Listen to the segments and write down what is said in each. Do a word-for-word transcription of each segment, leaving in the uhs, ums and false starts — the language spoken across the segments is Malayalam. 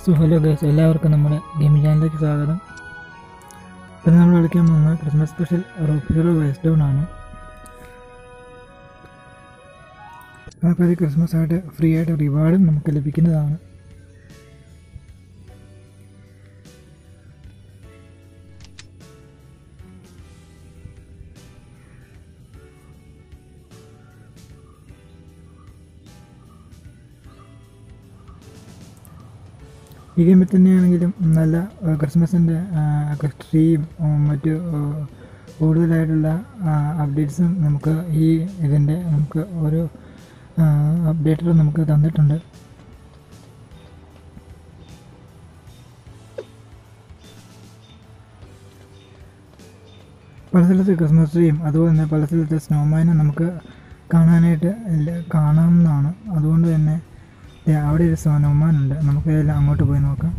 സോ ഹലോ ഗൈസ്, എല്ലാവർക്കും നമ്മുടെ ഗെയിമിംഗ് ചാനലിലേക്ക് സ്വാഗതം. പിന്നെ നമ്മൾ കളിക്കാൻ പോകുന്ന Christmas special rock hero waste down ആണ്. നമുക്കത് ക്രിസ്മസ് ആയിട്ട് ഫ്രീ ആയിട്ട് റിവാർഡും നമുക്ക് ലഭിക്കുന്നതാണ്. ഈ ഗെയിമിൽ തന്നെയാണെങ്കിലും നല്ല ക്രിസ്മസിൻ്റെ ട്രീയും മറ്റ് കൂടുതലായിട്ടുള്ള അപ്ഡേറ്റ്സും നമുക്ക് ഈ ഇതിൻ്റെ നമുക്ക് ഓരോ അപ്ഡേറ്റുകൾ നമുക്ക് തന്നിട്ടുണ്ട്. പല സ്ഥലത്ത് ക്രിസ്മസ് ട്രീയും അതുപോലെ തന്നെ പല സ്ഥലത്ത് സ്നോമാനും നമുക്ക് കാണാനായിട്ട് കാണാവുന്നതാണ്. അതുകൊണ്ട് തന്നെ അവിടെ ഒരു സ്നോമാനുണ്ട്, നമുക്ക് ഇതെല്ലാം അങ്ങോട്ട് പോയി നോക്കാം.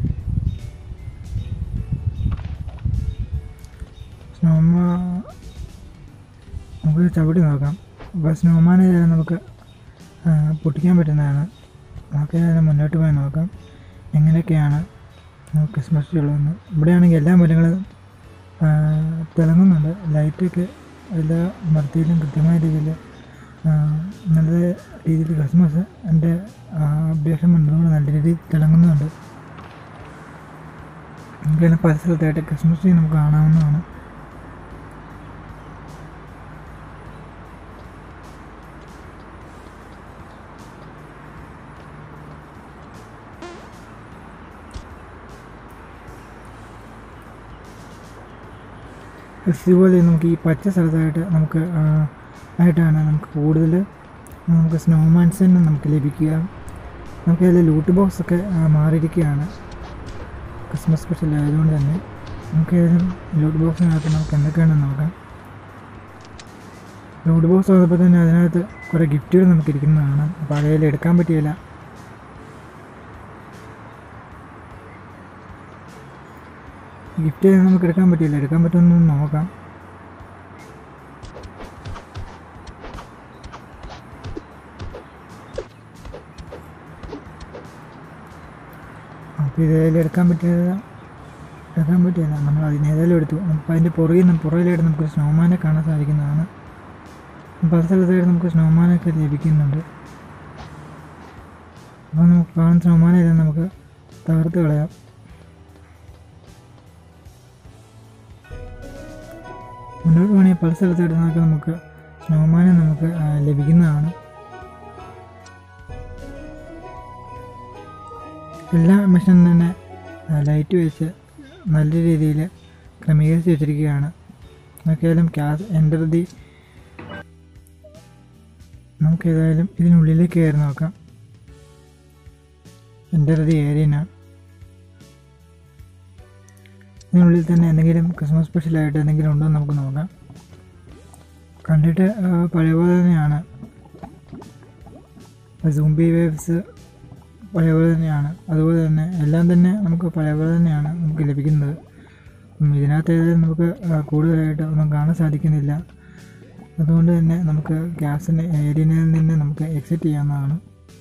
സ്നോമാ നമുക്ക് ചവിട്ടി നോക്കാം. അപ്പോൾ സ്നോമാനെ നമുക്ക് പൊട്ടിക്കാൻ പറ്റുന്നതാണ്. നമുക്ക് ഇതെല്ലാം മുന്നോട്ട് പോയി നോക്കാം എങ്ങനെയൊക്കെയാണ് ക്രിസ്മസ് ട്രീ ഉള്ളതെന്ന്. ഇവിടെയാണെങ്കിൽ എല്ലാ മരങ്ങളും തിളങ്ങുന്നുണ്ട്. ലൈറ്റൊക്കെ എല്ലാ മരത്തിലും കൃത്യമായ രീതിയിൽ നല്ല രീതിയിൽ ക്രിസ്മസ് എൻ്റെ അപ്ഡേഷൻ വന്നതുകൊണ്ട് നല്ല രീതിയിൽ തിളങ്ങുന്നുണ്ട്. നമുക്കെല്ലാം പല സ്ഥലത്തായിട്ട് ക്രിസ്മസ് ട്രീ നമുക്ക് കാണാവുന്നതാണ്. ഇതുപോലെ നമുക്ക് ഈ പച്ച സ്ഥലത്തായിട്ട് നമുക്ക് ആയിട്ടാണ് നമുക്ക് കൂടുതൽ നമുക്ക് സ്നോമാൻസിന് നമുക്ക് ലഭിക്കുക. നമുക്ക് അതിൽ ലൂട്ട് ബോക്സ് ഒക്കെ മാറിയിരിക്കുകയാണ് ക്രിസ്മസ് സ്പെഷ്യൽ ആയതുകൊണ്ട് തന്നെ. നമുക്ക് ഏതെങ്കിലും ലൂട്ട് ബോക്സിനകത്ത് നമുക്ക് എന്തൊക്കെയാണെന്ന് നോക്കാം. ലൂട്ട് ബോക്സ് വന്നപ്പോൾ തന്നെ അതിനകത്ത് കുറേ ഗിഫ്റ്റുകൾ നമുക്ക് ഇരിക്കുന്നതാണ്. അപ്പോൾ അതിൽ എടുക്കാൻ പറ്റിയില്ല. ഗിഫ്റ്റ് നമുക്ക് എടുക്കാൻ പറ്റിയില്ല. എടുക്കാൻ പറ്റുമെന്ന് നോക്കാം. അപ്പോൾ ഇതേലും എടുക്കാൻ പറ്റില്ല എടുക്കാൻ പറ്റില്ല നമ്മൾ അതിനേതായാലും എടുത്തു. അപ്പോൾ അതിൻ്റെ പുറകിൽ നിന്ന് പുറകിലായിട്ട് നമുക്ക് സ്നോമാനെ കാണാൻ സാധിക്കുന്നതാണ്. പല സ്ഥലത്തായിട്ട് നമുക്ക് സ്നോമാനൊക്കെ ലഭിക്കുന്നുണ്ട്. അപ്പോൾ നമുക്ക് കാണുന്ന സ്നോമാനെല്ലാം നമുക്ക് തകർത്ത് കളയാം. മുന്നോട്ട് വേണമെങ്കിൽ പല സ്ഥലത്തായിട്ട് നമുക്ക് നമുക്ക് സ്നോമാനെ നമുക്ക് ലഭിക്കുന്നതാണ്. എല്ലാ മെഷീനും തന്നെ ലൈറ്റ് വെച്ച് നല്ല രീതിയിൽ ക്രമീകരിച്ച് വെച്ചിരിക്കുകയാണ്. നമുക്കേതായാലും ക്യാഷ് എൻ്റർ ദി നമുക്കേതായാലും ഇതിനുള്ളിലേക്ക് കയറി നോക്കാം. Enter the arena. ഇതിനുള്ളിൽ തന്നെ എന്തെങ്കിലും ക്രിസ്മസ് സ്പെഷ്യലായിട്ട് എന്തെങ്കിലും ഉണ്ടോ എന്ന് നമുക്ക് നോക്കാം. കണ്ടിട്ട് പഴയ പോലെ തന്നെയാണ്. സൂംബി വേവ്സ് പഴയ പോലെ തന്നെയാണ്. അതുപോലെ തന്നെ എല്ലാം തന്നെ നമുക്ക് പഴയ പോലെ തന്നെയാണ് നമുക്ക് ലഭിക്കുന്നത്. ഇതിനകത്ത് ഏതായാലും നമുക്ക് കൂടുതലായിട്ട് ഒന്നും കാണാൻ സാധിക്കുന്നില്ല. അതുകൊണ്ട് തന്നെ നമുക്ക് ഗ്യാസിൻ്റെ ഏരിയയിൽ നിന്ന് നമുക്ക് എക്സിറ്റ് ചെയ്യാവുന്നതാണ്.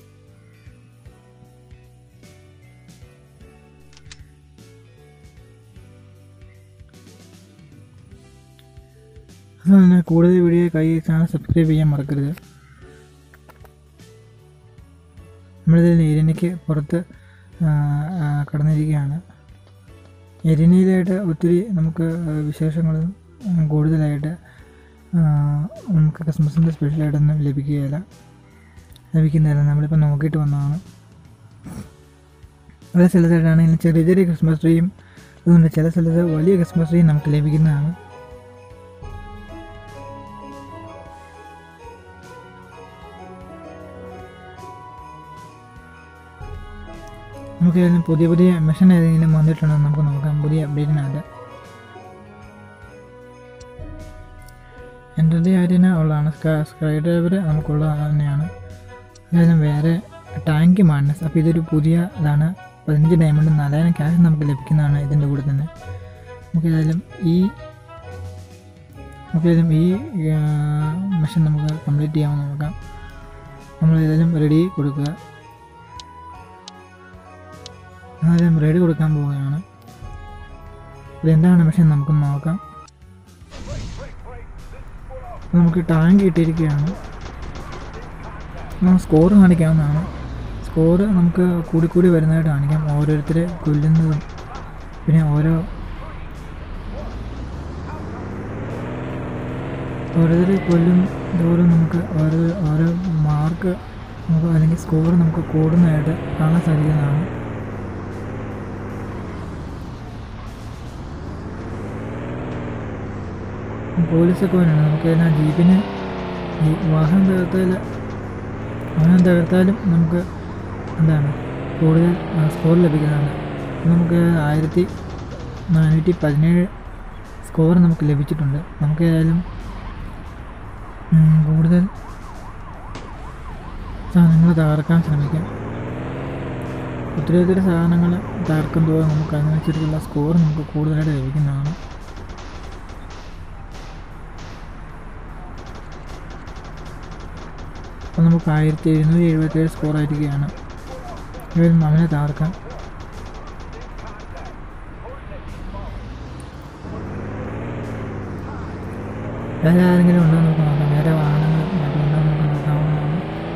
അതുപോലെ തന്നെ കൂടുതൽ വീഡിയോ കൈ ചാനൽ സബ്സ്ക്രൈബ് ചെയ്യാൻ മറക്കരുത്. നമ്മളിതിൽ എരിനയ്ക്ക് പുറത്ത് കടന്നിരിക്കുകയാണ്. എരിനയിലായിട്ട് ഒത്തിരി നമുക്ക് വിശേഷങ്ങളും കൂടുതലായിട്ട് നമുക്ക് ക്രിസ്മസിൻ്റെ സ്പെഷ്യലായിട്ടൊന്നും ലഭിക്കുകയില്ല ലഭിക്കുന്നില്ല നമ്മളിപ്പോൾ നോക്കിയിട്ട് വന്നതാണ്. പല സ്ഥലത്തായിട്ടാണെങ്കിലും ചെറിയ ചെറിയ ക്രിസ്മസ് ട്രീയും അതുകൊണ്ട് ചില സ്ഥലത്ത് വലിയ ക്രിസ്മസ് ട്രീയും നമുക്ക് ലഭിക്കുന്നതാണ്. നമുക്ക് ഏതെങ്കിലും പുതിയ പുതിയ മെഷീൻ ഏതെങ്കിലും വന്നിട്ടുണ്ടോ നമുക്ക് നോക്കാം. പുതിയ അപ്ഡേറ്റിനകത്ത് എൻ്റെ ആര്യന ഉള്ളതാണ്. സ്കൈ ഡ്രൈവർ നമുക്കുള്ളത് തന്നെയാണ്. ഏതായാലും വേറെ ടാങ്ക് മാഡ്നസ്. അപ്പോൾ ഇതൊരു പുതിയ ഇതാണ്. പതിനഞ്ച് ഡയമണ്ട് നാലായിരം ക്യാഷ് നമുക്ക് ലഭിക്കുന്നതാണ് ഇതിൻ്റെ കൂടെ തന്നെ. നമുക്ക് ഏതായാലും ഈ നമുക്ക് ഏതായാലും ഈ മെഷീൻ നമുക്ക് കംപ്ലീറ്റ് ചെയ്യാമെന്ന് നോക്കാം. നമ്മൾ ഏതായാലും റെഡി കൊടുക്കുക. ആദ്യം റെഡി കൊടുക്കാൻ പോവുകയാണ്. ഇതെന്താണ് മെഷീൻ നമുക്ക് നോക്കാം. നമുക്ക് ടാങ്ക് കിട്ടിയിരിക്കുകയാണ്. നമുക്ക് സ്കോർ കാണിക്കാവുന്നതാണ്. സ്കോർ നമുക്ക് കൂടിക്കൂടി വരുന്നതായിട്ട് കാണിക്കാം, ഓരോരുത്തരെ കൊല്ലുന്നതും പിന്നെ ഓരോ ഓരോരുത്തരെ കൊല്ലും തോറും നമുക്ക് ഓരോ ഓരോ മാർക്ക് നമുക്ക് അല്ലെങ്കിൽ സ്കോർ നമുക്ക് കൂടുന്നതായിട്ട് കാണാൻ സാധിക്കുന്നതാണ്. പോലീസൊക്കെ വേണം നമുക്ക് എല്ലാം ജീപ്പിന് ഈ വാഹനം തകർത്താൽ വാഹനം തകർത്താലും നമുക്ക് എന്താണ് കൂടുതൽ സ്കോർ ലഭിക്കുന്നതാണ്. നമുക്ക് ആയിരത്തി നാനൂറ്റി പതിനേഴ് സ്കോർ നമുക്ക് ലഭിച്ചിട്ടുണ്ട്. നമുക്ക് ഏതായാലും കൂടുതൽ സാധനങ്ങൾ തകർക്കാൻ ശ്രമിക്കാം. ഒത്തിരി ഒത്തിരി സാധനങ്ങൾ തകർക്കും തോറും നമുക്ക് അതിനനുസരിച്ചുള്ള സ്കോർ നമുക്ക് കൂടുതലായിട്ട് ലഭിക്കുന്നതാണ്. അപ്പോൾ നമുക്ക് ആയിരത്തി എഴുന്നൂറ്റി എഴുപത്തേഴ് സ്കോർ ആയിരിക്കുകയാണ്. ഇവർ അവനെ തകർക്കാം. വേറെ ആരെങ്കിലും ഉണ്ടോ നമുക്ക് നോക്കാം. വേറെ വാഹനങ്ങൾ മറ്റുണ്ടോ നമുക്ക് നോക്കാവുന്നതാണ്.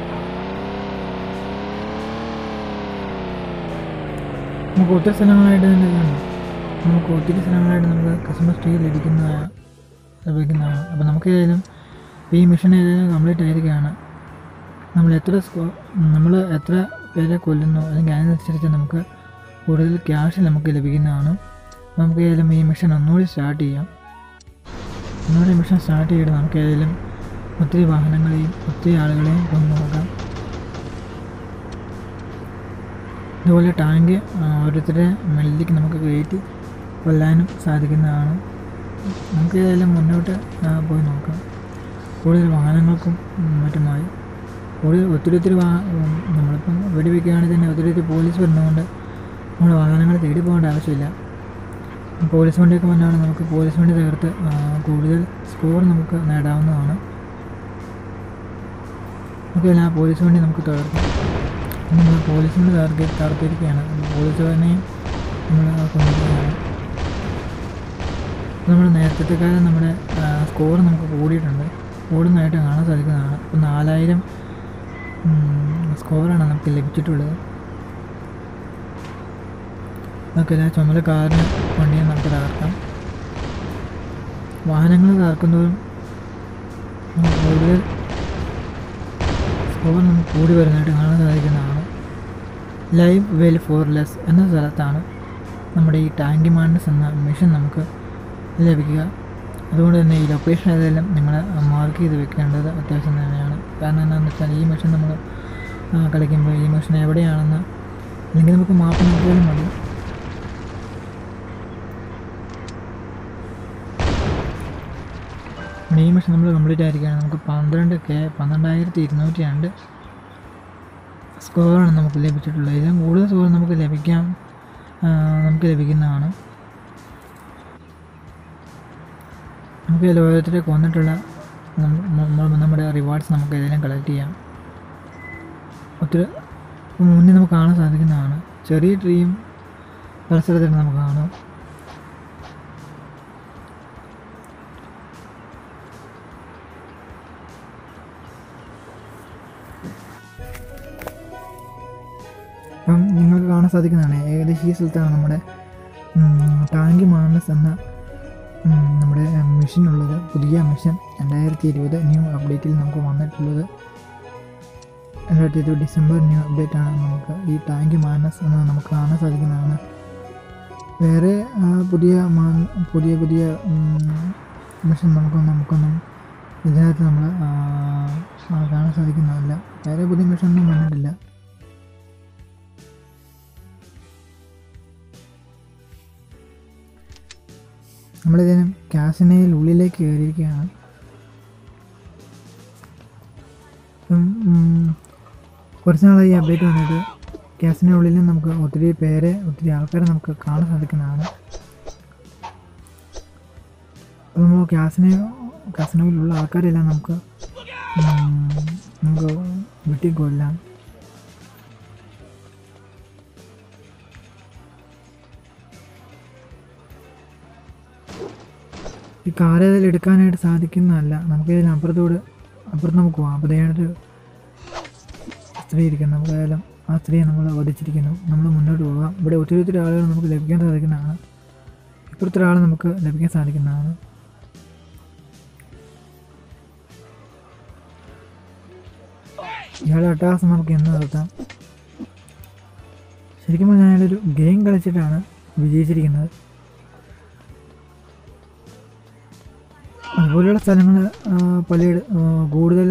നമുക്ക് ഒത്തിരി സ്ഥലങ്ങളായിട്ട് തന്നെ ഇതാണ്. നമുക്ക് ഒത്തിരി സ്ഥലങ്ങളായിട്ട് നമുക്ക് ക്രിസ്മസ് ട്രീ ലഭിക്കുന്ന ലഭിക്കുന്നതാണ്. അപ്പോൾ നമുക്ക് ഏതായാലും ഈ മിഷൻ ഏതായാലും കംപ്ലീറ്റ് ആയിരിക്കുകയാണ്. നമ്മൾ എത്ര സ്കോ നമ്മൾ എത്ര പേരെ കൊല്ലുന്നു അല്ലെങ്കിൽ അതിനനുസരിച്ച് നമുക്ക് കൂടുതൽ ക്യാഷ് നമുക്ക് ലഭിക്കുന്നതാണ്. നമുക്ക് ഏതായാലും ഈ മിഷൻ ഒന്നുകൂടി സ്റ്റാർട്ട് ചെയ്യാം. ഒന്നുകൂടി മിഷൻ സ്റ്റാർട്ട് ചെയ്തിട്ട് നമുക്ക് ഏതായാലും ഒത്തിരി വാഹനങ്ങളെയും ഒത്തിരി ആളുകളെയും കൊണ്ടു നോക്കാം. ഇതുപോലെ ടാങ്ക് ഓരോരുത്തരുടെ മെല്ലിലേക്ക് നമുക്ക് കയറ്റി കൊല്ലാനും സാധിക്കുന്നതാണ്. നമുക്ക് ഏതായാലും മുന്നോട്ട് പോയി നോക്കാം. കൂടുതൽ വാഹനങ്ങൾക്കും മറ്റുമായി കൂടുതൽ ഒത്തിരി ഒത്തിരി വാ നമ്മളിപ്പം വെടിവെക്കുകയാണെങ്കിൽ തന്നെ ഒത്തിരി ഒത്തിരി പോലീസ് വരുന്നതുകൊണ്ട് നമ്മൾ വാഹനങ്ങൾ തേടി പോകേണ്ട ആവശ്യമില്ല. പോലീസ് വണ്ടിയൊക്കെ വന്നാണ് നമുക്ക് പോലീസ് വണ്ടി തകർത്ത് കൂടുതൽ സ്കോർ നമുക്ക് നേടാവുന്നതാണ്. ഓക്കെ, ആ പോലീസ് വണ്ടി നമുക്ക് തകർക്കാം. നമ്മൾ പോലീസ് വണ്ടി തകർക്കി തകർത്തിരിക്കുകയാണ്. പോലീസുകാരനെയും നമ്മൾ കൊണ്ടുപോവുകയാണ്. നമ്മൾ നേരത്തെ കാലം നമ്മുടെ സ്കോർ നമുക്ക് കൂടിയിട്ടുണ്ട്, കൂടുന്നതായിട്ട് കാണാൻ സാധിക്കുന്നതാണ്. ഇപ്പോൾ നാലായിരം സ്കോറാണ് നമുക്ക് ലഭിച്ചിട്ടുള്ളത്. നമുക്ക് എല്ലാ ചുമല കാറിന് വണ്ടിയെ നമുക്ക് തകർക്കാം. വാഹനങ്ങൾ തകർക്കുന്നതും നമുക്ക് കൂടുതൽ സ്കോർ നമുക്ക് കൂടി വരുന്നതായിട്ട് കാണാൻ സാധിക്കുന്നതാണ്. ലൈവ് വെൽ ഫോർ ലെസ് എന്ന സ്ഥലത്താണ് നമ്മുടെ ഈ ടാങ്കി മാൻഡസ് എന്ന മിഷൻ നമുക്ക് ലഭിക്കുക. അതുകൊണ്ട് തന്നെ ഈ ലൊക്കേഷൻ ഏതെല്ലാം നിങ്ങൾ മാർക്ക് ചെയ്ത് വെക്കേണ്ടത് അത്യാവശ്യം തന്നെയാണ്. കാരണം എന്താണെന്ന് വെച്ചാൽ ഈ മിഷൻ നമ്മൾ കളിക്കുമ്പോൾ ഈ മിഷൻ എവിടെയാണെന്ന് അല്ലെങ്കിൽ നമുക്ക് മാപ്പ് നോക്കിയാലും മതി. ഈ മിഷൻ നമ്മൾ കംപ്ലീറ്റ് ആയിരിക്കുകയാണ്. നമുക്ക് പന്ത്രണ്ട് കെ പന്ത്രണ്ടായിരത്തി ഇരുന്നൂറ്റി രണ്ട് സ്കോറാണ് നമുക്ക് ലഭിച്ചിട്ടുള്ളത്. ഇതിലും കൂടുതൽ സ്കോർ നമുക്ക് ലഭിക്കാം നമുക്ക് ലഭിക്കുന്നതാണ്. നമുക്ക് ഇതിൽ ഓരോരുത്തരെ കൊന്നിട്ടുള്ള നമ്മുടെ റിവാർഡ്സ് നമുക്ക് ഏതെങ്കിലും കളക്ട് ചെയ്യാം. ഒത്തിരി മുന്നേ നമുക്ക് കാണാൻ സാധിക്കുന്നതാണ്. ചെറിയ ട്രീയും പരിസരത്തൊക്കെ നമുക്ക് കാണാം. അപ്പം നിങ്ങൾക്ക് കാണാൻ സാധിക്കുന്നതാണ് ഏകദേശം ഈ സ്ഥലത്താണ് നമ്മുടെ ടാങ്കി മാൻഡസ് എന്ന നമ്മുടെ മെഷീൻ ഉള്ളത്. പുതിയ മെഷീൻ രണ്ടായിരത്തി ഇരുപത് ന്യൂ അപ്ഡേറ്റിൽ നമുക്ക് വന്നിട്ടുള്ളത്. രണ്ടായിരത്തി ഇരുപത് ഡിസംബർ ന്യൂ അപ്ഡേറ്റ് ആണ് നമുക്ക് ഈ ടാങ്കി മാൻഡസ് എന്ന് നമുക്ക് കാണാൻ സാധിക്കുന്നതാണ്. വേറെ പുതിയ പുതിയ പുതിയ മെഷീൻ നമുക്കൊന്നും നമുക്കൊന്നും ഇതിനകത്ത് നമ്മൾ കാണാൻ സാധിക്കുന്നതല്ല. വേറെ പുതിയ മെഷീനൊന്നും വന്നിട്ടില്ല. നമ്മളിതിനും കാസിനയിൽ ഉള്ളിലേക്ക് കയറിയിരിക്കുകയാണ്. കുറച്ച് നാളായി ഈ അപ്ഡേറ്റ് വന്നിട്ട് കാസിൻ്റെ ഉള്ളിൽ നമുക്ക് ഒത്തിരി പേരെ ഒത്തിരി ആൾക്കാരെ നമുക്ക് കാണാൻ സാധിക്കുന്നതാണ്. അപ്പോൾ നമ്മൾ കാസിനെ കാസിനോയിലുള്ള ആൾക്കാരെല്ലാം നമുക്ക് നമുക്ക് വെട്ടിക്കൊല്ലാം. ഈ കാർ ഏതായാലും എടുക്കാനായിട്ട് സാധിക്കുന്നതല്ല. നമുക്ക് ഇതിന് അപ്പുറത്തോട് അപ്പുറത്ത് നമുക്ക് പോകാം. അപ്പോൾ അതിനൊരു സ്ത്രീ ഇരിക്കുന്നു. നമുക്ക് ഏതായാലും ആ സ്ത്രീയെ നമ്മൾ വധിച്ചിരിക്കുന്നു. നമ്മൾ മുന്നോട്ട് പോകാം. ഇവിടെ ഒത്തിരി ഒത്തിരി ആളുകൾ നമുക്ക് ലഭിക്കാൻ സാധിക്കുന്നതാണ്. ഇപ്പുറത്തെ ഒരാൾ നമുക്ക് ലഭിക്കാൻ സാധിക്കുന്നതാണ്. ഇയാളുടെ അട്ടഹാസം നമുക്ക് എന്ന് നിർത്താം. ശരിക്കും പറഞ്ഞാൽ ഞാനൊരു ഗെയിം കളിച്ചിട്ടാണ് വിജയിച്ചിരിക്കുന്നത്. അതുപോലെയുള്ള സ്ഥലങ്ങൾ പലയിട കൂടുതൽ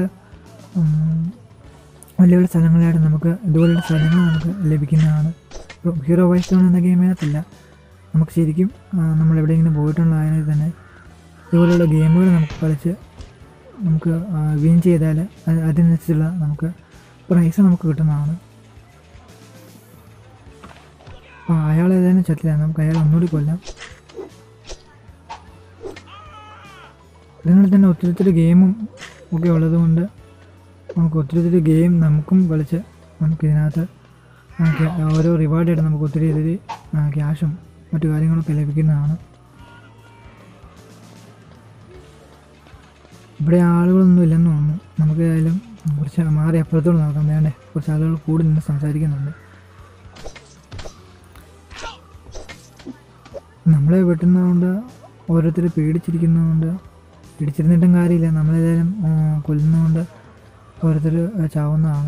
വലിയ വലിയ സ്ഥലങ്ങളായിട്ട് നമുക്ക് ഇതുപോലെയുള്ള സ്ഥലങ്ങൾ നമുക്ക് ലഭിക്കുന്നതാണ്. ഇപ്പോൾ ഹീറോ വൈസ് ടൗൺ എന്ന ഗെയിമിനകത്തില്ല. നമുക്ക് ശരിക്കും നമ്മൾ എവിടെയെങ്കിലും പോയിട്ടുള്ളതായതിനാൽ തന്നെ ഇതുപോലെയുള്ള ഗെയിമുകൾ നമുക്ക് കളിച്ച് നമുക്ക് വിൻ ചെയ്താൽ അതിനനുസരിച്ചുള്ള നമുക്ക് പ്രൈസ് നമുക്ക് കിട്ടുന്നതാണ്. അപ്പോൾ അയാൾ ഏതായാലും ചത്തില്ല. നമുക്ക് അയാൾ ഒന്നുകൂടി കൊല്ലാം. ഇതിനുള്ളിൽ തന്നെ ഒത്തിരി ഒത്തിരി ഗെയിമും ഒക്കെ ഉള്ളതുകൊണ്ട് നമുക്ക് ഒത്തിരി ഒത്തിരി ഗെയിം നമുക്കും കളിച്ച് നമുക്കിതിനകത്ത് ഓരോ റിവാർഡായിട്ട് നമുക്ക് ഒത്തിരി ഒത്തിരി ക്യാഷും മറ്റു കാര്യങ്ങളൊക്കെ ലഭിക്കുന്നതാണ്. ഇവിടെ ആളുകളൊന്നും ഇല്ലെന്ന് തോന്നുന്നു. നമുക്ക് ഏതായാലും കുറച്ച് മാറി അപ്പുറത്തോട് നോക്കാം. വേണ്ടേ, കുറച്ച് ആളുകൾ കൂടി നിന്ന് സംസാരിക്കുന്നുണ്ട്. നമ്മളെ വെട്ടുന്നതുകൊണ്ട് ഓരോരുത്തർ പേടിച്ചിരിക്കുന്നതുകൊണ്ട് പിടിച്ചിരുന്നിട്ടും കാര്യമില്ല. നമ്മളേതായാലും കൊല്ലുന്നതുകൊണ്ട് ഓരോരുത്തർ ചാവുന്നതാണ്.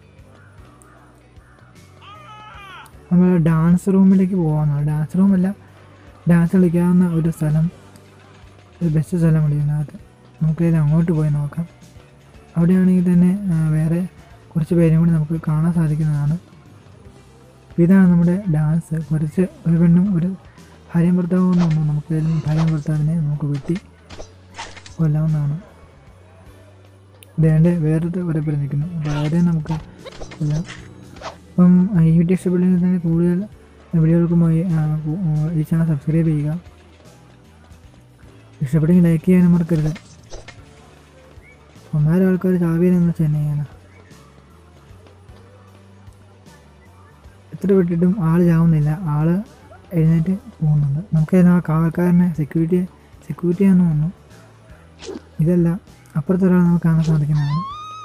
നമ്മൾ ഡാൻസ് റൂമിലേക്ക് പോകാവുന്നതാണ്. ഡാൻസ് റൂമല്ല, ഡാൻസ് കളിക്കാവുന്ന ഒരു സ്ഥലം, ഒരു ബെസ്റ്റ് സ്ഥലമുണ്ട് ഇതിനകത്ത്. നമുക്കതിൽ അങ്ങോട്ട് പോയി നോക്കാം. അവിടെയാണെങ്കിൽ തന്നെ വേറെ കുറച്ച് പേരും കൂടി നമുക്ക് കാണാൻ സാധിക്കുന്നതാണ്. ഇതാണ് നമ്മുടെ ഡാൻസ്. കുറച്ച് ഒരു പെണ്ണും ഒരു ഭാര്യയും ഭർത്താവും തോന്നുന്നു. നമുക്ക് ഭാര്യയും ഭർത്താവിനെ നമുക്ക് വെട്ടി കൊല്ലാവുന്നതാണ്. ഇതേണ്ട വേറൊരു ഒരേപോലെ നിൽക്കുന്നു. അപ്പോൾ അവരെ നമുക്ക് കൊല്ലാം. അപ്പം ഈ വീഡിയോ ഇഷ്ടപ്പെട്ടെങ്കിൽ തന്നെ കൂടുതൽ വീഡിയോകൾക്കുമായി ഈ ചാനൽ സബ്സ്ക്രൈബ് ചെയ്യുക. ഇഷ്ടപ്പെട്ടെങ്കിൽ ലൈക്ക് ചെയ്യാനും മറക്കരുത്. ഒന്നാലും ആൾക്കാർ ചാവിയെന്ന് വെച്ച് തന്നെ ചെയ്യണം. എത്ര വിട്ടിട്ടും ആൾ ചാവുന്നില്ല. ആൾ എഴുന്നേറ്റ് പോകുന്നുണ്ട്. നമുക്ക് ആ കാവൽക്കാരനെ സെക്യൂരിറ്റി സെക്യൂരിറ്റി ആണെന്ന് തോന്നുന്നു. ഇതല്ല, അപ്പുറത്തെ ഒരാൾ നമുക്ക് കാണാൻ സാധിക്കുന്നതാണ്.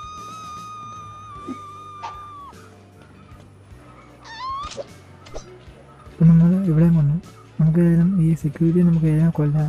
ഇപ്പം നമ്മൾ ഇവിടെ വന്നു. നമുക്ക് ഏതായാലും ഈ സെക്യൂരിറ്റി നമുക്ക് ഏതായാലും കൊല്ലാം.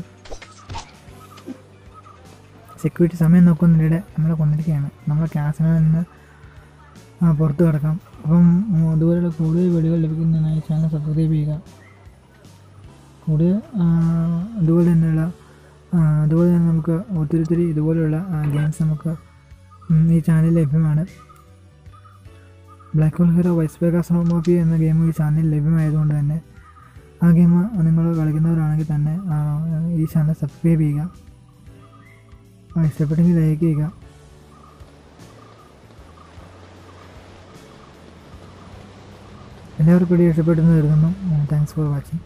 സെക്യൂരിറ്റി സമയം നോക്കുന്നതിനിടെ നമ്മളെ കൊന്നിരിക്കുകയാണ്. നമ്മളെ ക്യാസിനിൽ നിന്ന് പുറത്ത് കിടക്കാം. അപ്പം അതുപോലെയുള്ള കൂടുതൽ വീഡിയോകൾ ലഭിക്കുന്നതിനായി ചാനൽ സബ്സ്ക്രൈബ് ചെയ്യുക. കൂടുതൽ അതുപോലെ തന്നെയുള്ള അതുപോലെ തന്നെ നമുക്ക് ഒത്തിരി ഒത്തിരി ഇതുപോലെയുള്ള ഗെയിംസ് നമുക്ക് ഈ ചാനലിൽ ലഭ്യമാണ്. Black hole hero vice Vegas ഹോമോഫി എന്ന ഗെയിം ഈ ചാനലിൽ ലഭ്യമായതുകൊണ്ട് തന്നെ ആ ഗെയിം നിങ്ങൾ കളിക്കുന്നവരാണെങ്കിൽ തന്നെ ഈ ചാനൽ സബ്സ്ക്രൈബ് ചെയ്യുക. ഇഷ്ടപ്പെട്ടെങ്കിൽ ലൈക്ക് ചെയ്യുക. എല്ലാവർക്കും വീഡിയോ ഇഷ്ടപ്പെട്ടെന്ന് കരുതുന്നു. Thanks for watching.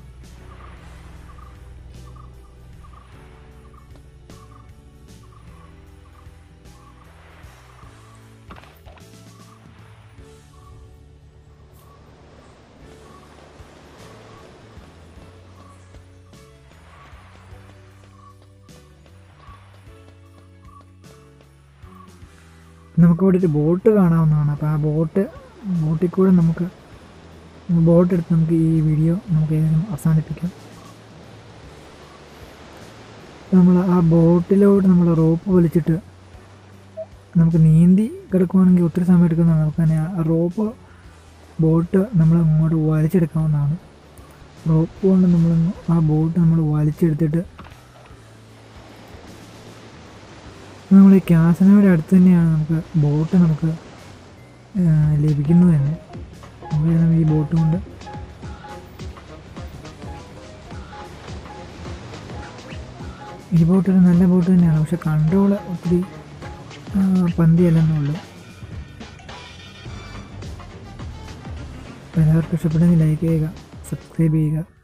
നമുക്കിവിടെ ഒരു ബോട്ട് കാണാവുന്നതാണ്. അപ്പോൾ ആ ബോട്ട് ബോട്ടിൽ കൂടെ നമുക്ക് ബോട്ട് എടുത്ത് നമുക്ക് ഈ വീഡിയോ നമുക്ക് ഏതെങ്കിലും അവസാനിപ്പിക്കാം. നമ്മൾ ആ ബോട്ടിലോട്ട് നമ്മൾ റോപ്പ് വലിച്ചിട്ട് നമുക്ക് നീന്തി കിടക്കുവാണെങ്കിൽ ഒത്തിരി സമയം എടുക്കുന്നതാണ്. നമുക്ക് തന്നെ ആ റോപ്പ് ബോട്ട് നമ്മൾ അങ്ങോട്ട് വലിച്ചെടുക്കാവുന്നതാണ്. റോപ്പ് കൊണ്ട് നമ്മൾ ആ ബോട്ട് നമ്മൾ വലിച്ചെടുത്തിട്ട് നമ്മൾ ഈ ക്യാസിനോയുടെ അടുത്ത് തന്നെയാണ് നമുക്ക് ബോട്ട് നമുക്ക് ലഭിക്കുന്നത് തന്നെ. നമുക്ക് ഈ ബോട്ട് കൊണ്ട് ഈ ബോട്ട് ഒരു നല്ല ബോട്ട് തന്നെയാണ്. പക്ഷെ കൺട്രോൾ ഒത്തിരി പന്തിയല്ലെന്നുള്ളൂ. എല്ലാവർക്കും ഇഷ്ടപ്പെട്ടെങ്കിൽ ലൈക്ക് ചെയ്യുക, സബ്സ്ക്രൈബ് ചെയ്യുക.